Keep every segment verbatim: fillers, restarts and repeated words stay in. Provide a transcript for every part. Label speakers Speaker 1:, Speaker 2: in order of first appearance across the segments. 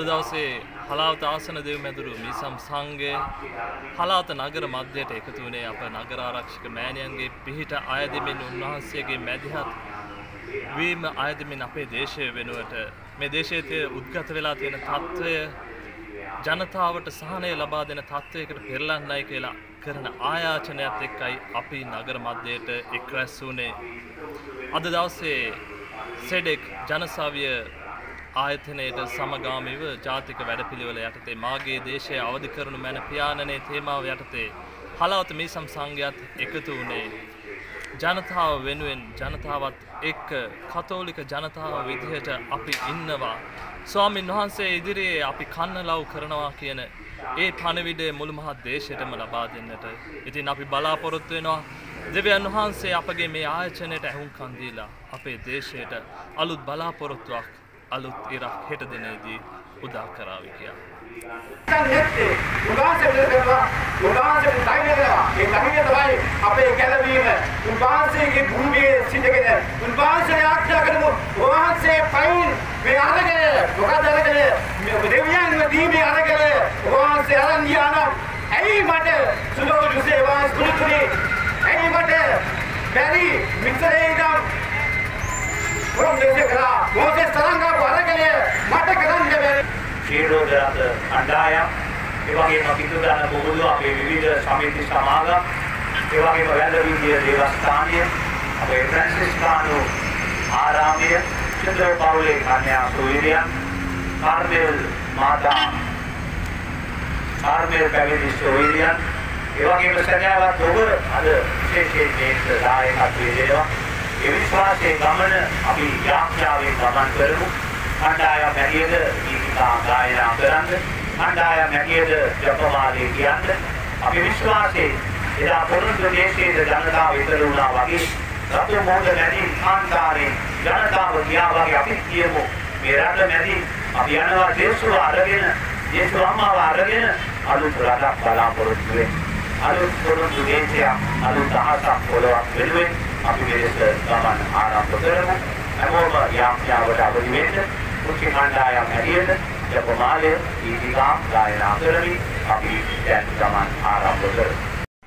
Speaker 1: දවසේ හලාවත ආසන දෙව් මැදුරු මිසම් සංඝය හලාවත නගර මැදයට එකතු වුණේ අප නගර ආරක්ෂක මෑණියන්ගේ පිහිට අයදෙමින් උන්වහන්සේගේ මැදිහත් වීම අයදෙමින් අපේ දේශය වෙනුවට මේ දේශයේ උද්ගත වෙලා තියෙන තත්ත්වය ජනතාවට සහනය ලබා දෙන තත්ත්වයකට පෙරලන්නයි කියලා කරන ආයාචනයත් එක්කයි අපි නගර මැදයට එක් රැස් වුණේ. අද දවසේ සෙඩෙක් ජනසවිය ආයතනයේට සමගාමීව ජාතික වැඩපිළිවෙල යටතේ මාගේ දේශය අවදි කරනු මැන පියාණනේ තේමාව යටතේ හලාවත මිසම් සංඝයාත් එකතු වුණේ ජනතාව වෙනුවෙන් ජනතාවත් එක්ක කතෝලික ජනතාව විදිහට අපි ඉන්නවා. ස්වාමින් වහන්සේ ඉදිරියේ අපි කන්නලව් කරනවා කියන ඒ පණවිඩය මුළු මහත් දේශයටම ලබා දෙන්නට. ඉතින් අපි බලාපොරොත්තු වෙනවා දෙවියන් වහන්සේ අපගේ මේ ආයතනයට ඇහුම්කන් දීලා අපේ දේශයට අලුත් බලාපොරොත්තුවක් අලුත් ඉරක් හෙට දිනේදී උදා කරાવી කියලා.
Speaker 2: නැත්තේ උන්වහන්සේ දෙනවා උන්වහන්සේ ධෛර්යනවා ඒ ධෛර්යය තමයි අපේ ගැලවීම. උන්වහන්සේගේ භූමියේ සිටගෙන උන්වහන්සේ ආඥා කරමු. උන්වහන්සේ පයින් මේ අරගෙන මොකද අරගෙන මේ දෙවියන් දීමේ අරගෙන උන්වහන්සේ අරන් යනවා. ඇයි මට සුදෝජු සේවාස් කුලිතුනි ඇයි මට බැරි මිත්‍රේ ඉඳන් වරම් දෙසේ කරා මොකද තරංගාව අරගෙන මට කරන්න බැරි ශීලෝදරත් අණ්ඩායම් ඒ වගේම පිටුදාන බොහෝ අපේ විවිධ සමිති සමාගම් ඒ වගේම වැලවිදිය දේවස්ථානය අපේ ෆ්‍රැන්සිස්කානු ආරාමය චන්ද්‍ර පවුලේ කන්‍යා සුවිරියන් කාර්මෙල් මාතා කාර්මෙල් පැවිදි සුවිරියන් ඒ වගේම සැකයාවත් ඔබ අද විශේෂයෙන් මේ දායකත්වයේ දෙනවා. ඒ විශ්වාසයේ ගමන අපි යාඥාවෙන් ගමන් කරමු. කණ්ඩායම් හැටියට ගීතිකා ගායනා කරන්න, කණ්ඩායම් හැටියට ජපමාලේ කියන්න අපි විශ්වාසයේ එදා පොරොන්දු දේශයේ ජනතාව විතර වුණා වගේ රතු මොහොත නැති කාන්තාරේ ජනතාව ගියා වගේ අපි කියමු මේ රට මැදි අපි යනවා දේශුව අරගෙන දේශුව අම්මාව අරගෙන අලුත් රටක් බලාපොරොත්තු වෙන්න. අලුත් පොරොන්දු දේශයක් අලුත් අහසක් පොළොවක් වෙනුවෙන් අපි මෙලෙස ගමන් ආරම්භ කරමු. හැමෝම යාඥාවට අවදි වෙන්න. මුඛ්‍ය කණ්ඩායම් හැටියට ජපමාලය ගීතිකා ගායනා කරමින් අපි දැන් ගමන් ආරම්භ කරමු.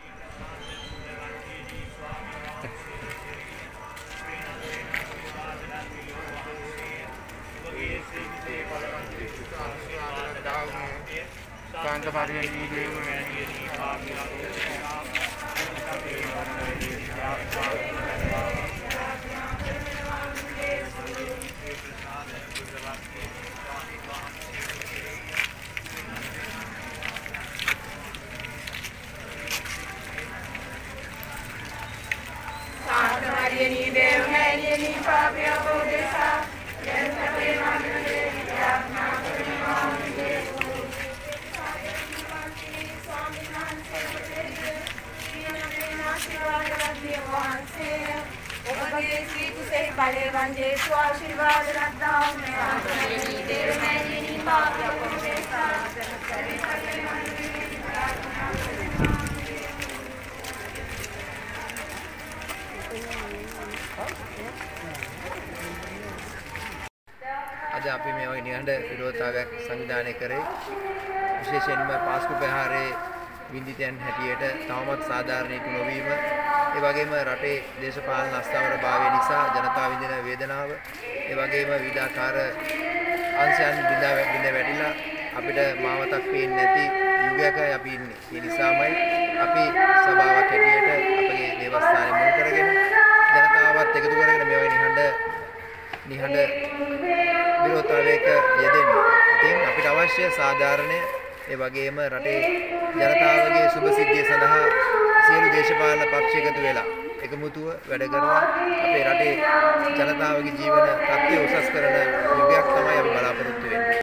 Speaker 3: අද අපි මේ වගේ නිහඬ විරෝධතාවයක් සංවිධානය කරේ විශේෂයෙන්ම පාස්කු ප්‍රහාරයේ විඳිතයන් හැටියට තවමත් සාධාරණීකු නොවීම ඒ වගේම රටේ දේශපාලන අස්ථාවරභාවය නිසා ජනතාව විඳින වේදනාව ඒ වගේම විවිධාකාර අංශයන් බිඳා බිඳ වැටිලා අපිට මාවතක් පේන්නේ නැති යුගයක අපි ඉන්නේ. ඒ නිසාමයි අපි සභාවක් හැටියට අපගේ දේවස්ථානය මුල් කරගෙන ජනතාවත් එකතු කරගෙන මේ වගේ නිහඬ නිහඬ විරෝධතාවයක යෙදෙන්නේ. ඉතින් අපිට අවශ්‍ය සාධාරණය ඒ වගේම රටේ ජනතාවගේ සුබ සිද්ධිය සඳහා සියලු දේශපාලන පක්ෂ එකතු වෙලා එකමුතුව වැඩ කරනවා. අපේ රටේ ජනතාවගේ ජීවන තත්ත්වය උසස් කරන යුගයක් තමයි අපි බලාපොරොත්තු වෙන්නේ.